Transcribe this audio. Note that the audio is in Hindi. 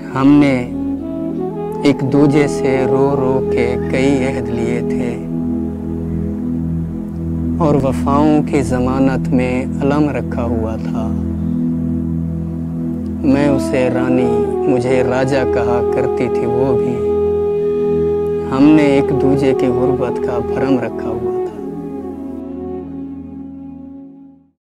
हमने एक दूजे से रो रो के कई अहद लिए थे और वफाओं की ज़मानत में अलम रखा हुआ था। मैं उसे रानी, मुझे राजा कहा करती थी वो भी। हमने एक दूजे की गुर्बत का भरम रखा हुआ।